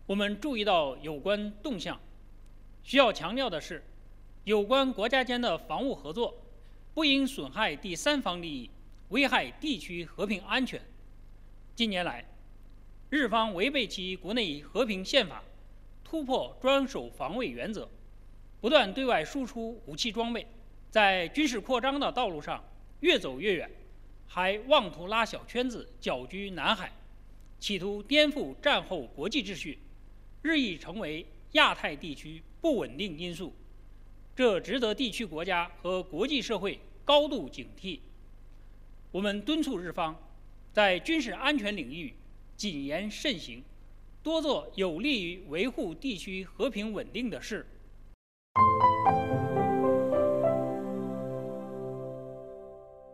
我们注意到有关动向。需要强调的是，有关国家间的防务合作不应损害第三方利益，危害地区和平安全。近年来，日方违背其国内和平宪法，突破专守防卫原则，不断对外输出武器装备，在军事扩张的道路上越走越远，还妄图拉小圈子搅局南海，企图颠覆战后国际秩序，日益成为亚太地区不稳定因素，这值得地区国家和国际社会高度警惕。我们敦促日方在军事安全领域谨言慎行，多做有利于维护地区和平稳定的事。